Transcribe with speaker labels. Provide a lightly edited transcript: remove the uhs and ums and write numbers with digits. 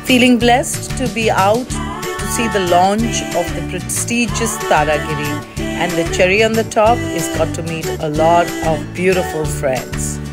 Speaker 1: Feeling blessed to be out to see the launch of the prestigious Taragiri, and the cherry on the top is got to meet a lot of beautiful friends.